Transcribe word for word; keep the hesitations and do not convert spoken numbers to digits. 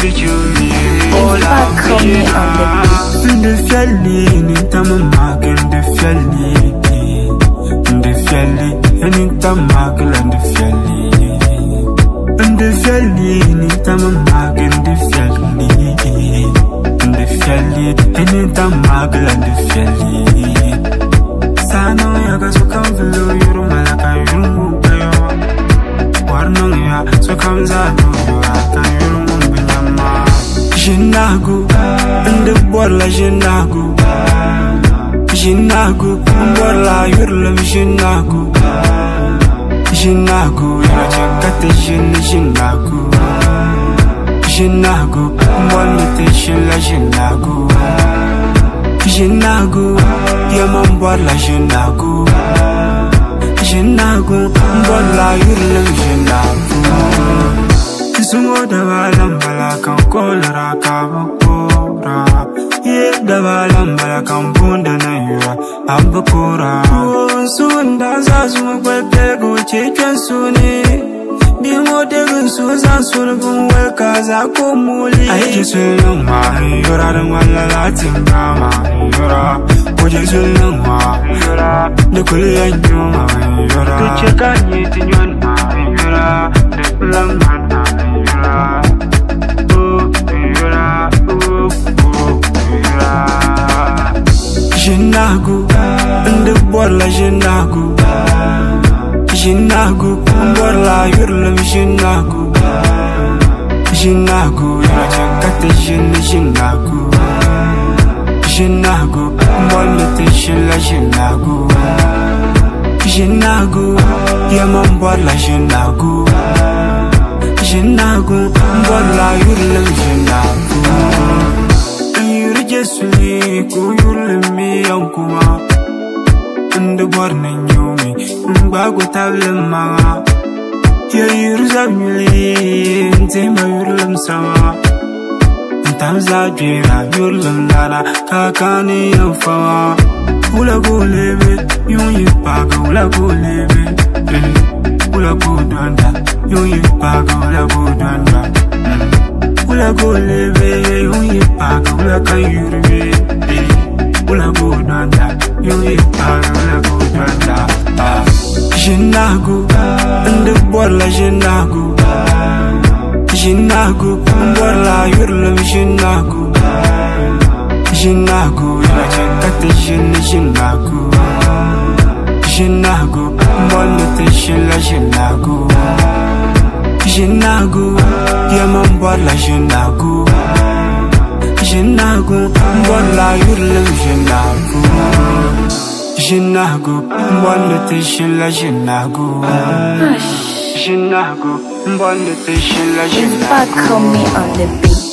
bijumi Ola bijina Nde fiali Nintama magel nde fiali Nde fiali Nintama magel nde fiali Nde fiali Nintama magel nde fiali Nde fiali Nintama magel nde fiali Sano yaga sukam velo yuru malaka yuru mugayo Warnong ya sukam zado aka yuru mumbinyama Zinahagu Nde borla Zinahagu Zinahagu Borla yurlam Zinahagu Zinahagu Yura chakate jine Zinahagu Zinahagu Mbwani te shila Zinahagu Zinahagu Yaman borla Zinahagu Zinahagu Borla yurlam Zinahagu Sungo dabalam bala kan kolera kabakora Ye dabalam bala kan bunda na yura abakora Sunda za suma kwete go chekwen suni Bimo degun su za suna gun weka za kumuli Aiji sunan ma yura da malala timba ma yura Oje sunan ma yura Da kuli yanyo ma yura Tuche kanyi tinyon ma yura Da kulan ma Zinahagu Nde borla Zinahagu Zinahagu Borla yurlam Zinahagu Zinahagu Yura chakate jine Zinahagu Zinahagu Mbwani te shila Zinahagu Zinahagu Yaman borla Zinahagu Zinahagu Borla yurlam Zinahagu Yuri jesuli ku yurlam mi yankuma Nde borna nyumi Mbago tablim manga Ya yuri zamili Nzema yurlam sama Ntamza jira yurlam nana Kakani yanfawa Ula gulebe Yunyi paga ula gulebe Ula gudwanda Yunyi paga ula gudwanda Ula gulebe Yunyi paga ula kayurbe Ula gudwanda Yunyi paga ula gudwanda Zinahagu Nde borla Zinahagu Zinahagu Borla yurlam Zinahagu Zinahagu Yura chakate jine Zinahagu Zinahagu Mbwani te shila Zinahagu Zinahagu Yaman borla Zinahagu Zinahagu Borla yurlam Zinahagu Zinahagu Mbwani te shila Zinahagu Zinahagu Mbwani te shila Zinahagu Back on me on the beat.